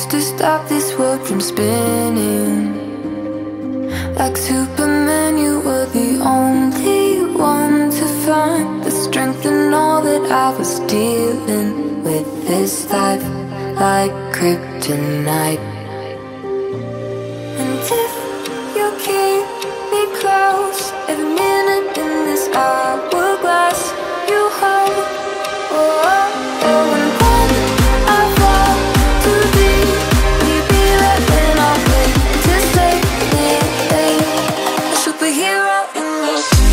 to stop this world from spinning. Like Superman, you were the only one to find the strength in all that I was dealing with this life, like kryptonite. And if you keep me close, every minute in this hourglass you hold. Oh, oh, oh, and when I fall too deep, will you be there when I'm waiting to save me? A superhero in me.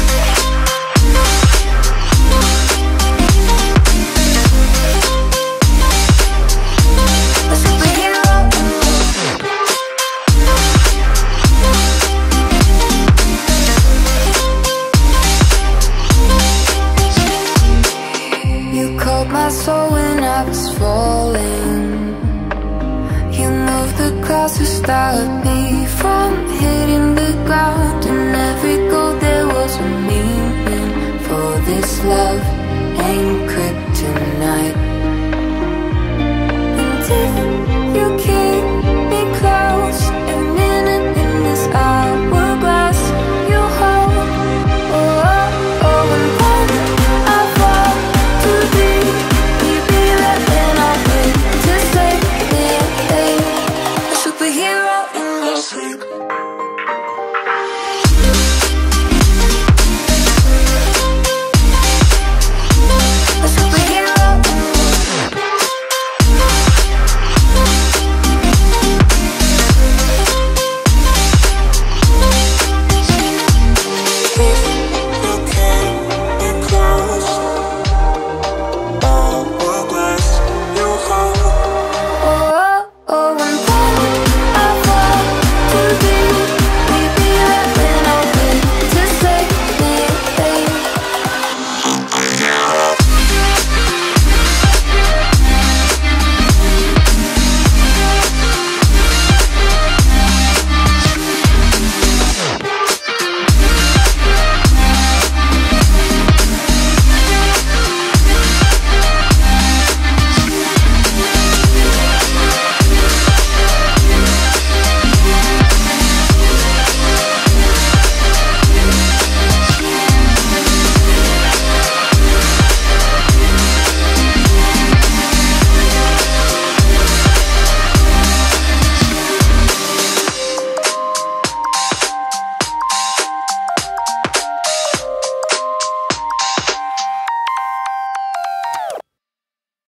A superhero in me. You called my soul when I was falling. You moved the clouds to stop me from hitting the ground. In every goal there was a meaning for this love